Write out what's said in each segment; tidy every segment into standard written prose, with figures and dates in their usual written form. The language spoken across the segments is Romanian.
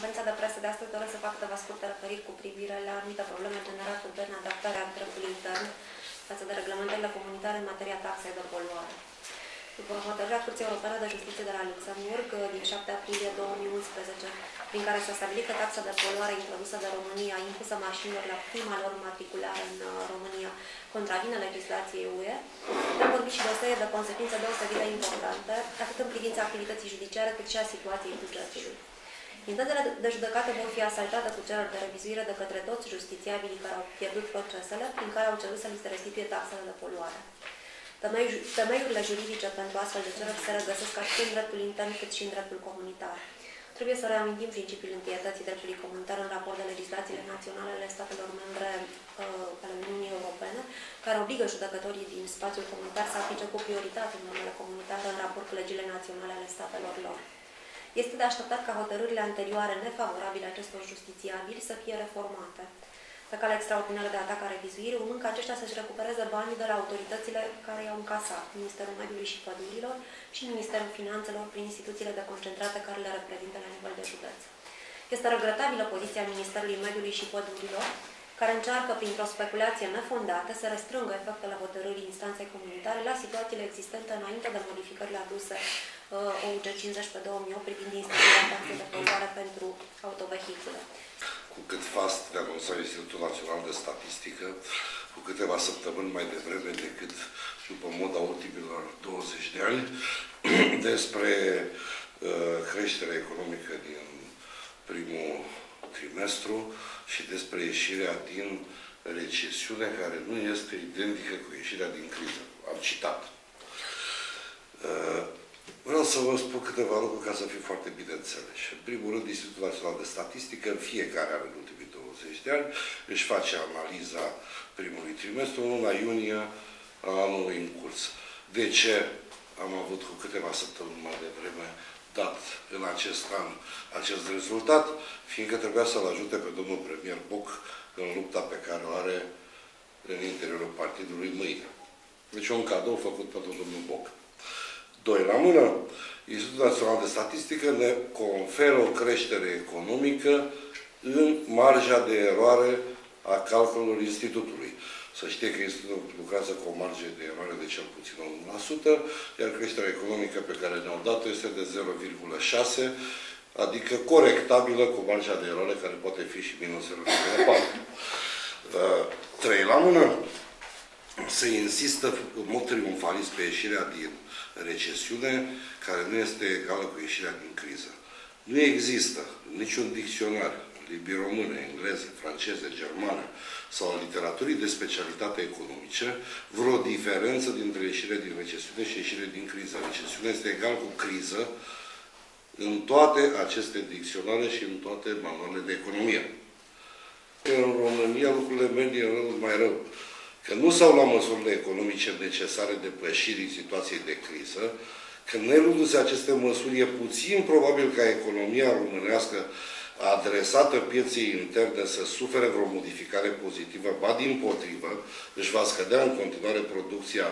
conferința de presă de astăzi doresc să fac câteva scurte referiri cu privire la anumite probleme generate de neadaptarea dreptului intern față de reglementările comunitare în materia taxei de poluare. După hotărârea Curții Europene de Justiție de la Luxemburg din 7 aprilie 2011, prin care s-a stabilit că taxa de poluare introdusă de România, impusă mașinilor la prima lor matriculare în România, contravine legislației UE, trebuie vorbi și de o serie de consecințe deosebit de importante, atât în privința activității judiciare, cât și a situației bugetului. Intentele de judecată vor fi asaltate cu cereri de revizuire de către toți justițiabilii care au pierdut procesele, prin care au cerut să li se restituie taxele de poluare. Temeiurile juridice pentru astfel de cereri se regăsesc atât în dreptul intern cât și în dreptul comunitar. Trebuie să reamintim principiul întâietății dreptului comunitar în raport de legislațiile naționale ale statelor membre ale Uniunii Europene, care obligă judecătorii din spațiul comunitar să aplice cu prioritate normele comunitare în raport cu legile naționale ale statelor lor. Este de așteptat ca hotărârile anterioare nefavorabile acestor justițiabili să fie reformate pe calea extraordinară de atac a revizuirii, urmând ca aceștia să-și recupereze banii de la autoritățile care i-au încasat, Ministerul Mediului și Pădurilor și Ministerul Finanțelor, prin instituțiile deconcentrate care le reprezintă la nivel de județ. Este regretabilă poziția Ministerului Mediului și Pădurilor, care încearcă, printr-o speculație nefondată, să restrângă efectele hotărârii instanței comunitare la situațiile existente înainte de modificările aduse OUG 50 pe 2008 privind instituirea taxei de poluare pentru autovehicule. Cu cât fast de anunțat Institutul Național de Statistică, cu câteva săptămâni mai devreme decât după moda ultimilor 20 de ani, despre creșterea economică din primul trimestru și despre ieșirea din recesiune, care nu este identică cu ieșirea din criză. Am citat. Vreau să vă spun câteva lucruri ca să fiu foarte bine înțeleși. În primul rând, Institutul Național de Statistică, în fiecare an, în ultimii 20 de ani, își face analiza primului trimestru, în luna iunie a anului în curs. De ce am avut cu câteva săptămâni mai devreme dat în acest an acest rezultat? Fiindcă trebuia să-l ajute pe domnul premier Boc în lupta pe care o are în interiorul partidului mâine. Deci un cadou făcut pentru domnul Boc. Doi la mână, Institutul Național de Statistică ne conferă o creștere economică în marja de eroare a calculelor Institutului. Să știe că Institutul lucrează cu o marge de eroare de cel puțin 1%, iar creșterea economică pe care ne-au dat-o este de 0,6%, adică corectabilă cu marja de eroare care poate fi și minus 0,4%. Trei la mână, se insistă în mod triumfalist pe ieșirea din recesiune, care nu este egală cu ieșirea din criză. Nu există niciun dicționar, limbii române, engleze, franceze, germană sau a literaturii de specialitate economice, vreo diferență dintre ieșirea din recesiune și ieșirea din criză. Recesiunea este egal cu criză în toate aceste dicționare și în toate manualele de economie. În România lucrurile merg din rău mai rău. Că nu s-au luat măsurile economice necesare depășirii situației de criză, că nelundu-se aceste măsuri, e puțin probabil ca economia românească adresată pieței interne să sufere vreo modificare pozitivă, ba dimpotrivă, își va scădea în continuare producția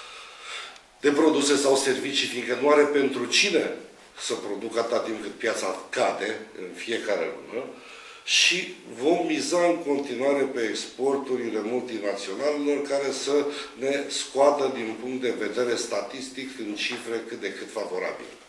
de produse sau servicii, fiindcă nu are pentru cine să producă atât timp cât piața cade în fiecare lună, și vom miza în continuare pe exporturile multinaționalelor care să ne scoată din punct de vedere statistic în cifre cât de cât favorabile.